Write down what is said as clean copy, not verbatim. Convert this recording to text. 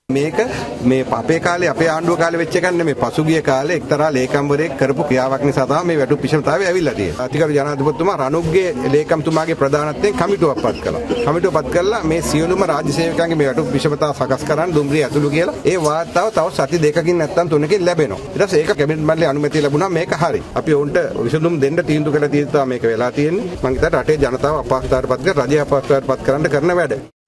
මේක මේ අපේ කාලේ අපේ ආණ්ඩුව කාලේ වෙච්ච එකක් නෙමෙයි පසුගිය කාලේ එක්තරා ලේකම්වරයෙක් කරපු ක්‍රියාවක් නිසා තමයි මේ වැටුප් විෂමතාවය ඇවිල්ලා තියෙන්නේ. අතිගරු ජනාධිපතිතුමා රණුග්ගේ ලේකම්තුමාගේ ප්‍රධානත්වයෙන් කමිටුවක් පත් කළා. කමිටුව පත් කළා මේ සියලුම රාජ්‍ය සේවකයන්ගේ මේ වැටුප් විෂමතාව සකස් කරන්න දුම්රිය ඇතුළු කියලා ඒ වාර්තාව තව සති දෙකකින් නැත්නම් තුනකින් ලැබෙනවා. ඊට පස්සේ ඒක කැබිනට් මණ්ඩලයේ අනුමැතිය ලැබුණා මේක හරි. අපි ඔවුන්ට විසඳුම් දෙන්න තීන්දුව කළ තියෙනවා මේක වෙලා තියෙන්නේ. මම හිතන්නේ රටේ ජනතාව අපහසුතාවයටපත් කර රජය අපහසුතාවයටපත් කරන්න කරන වැඩ.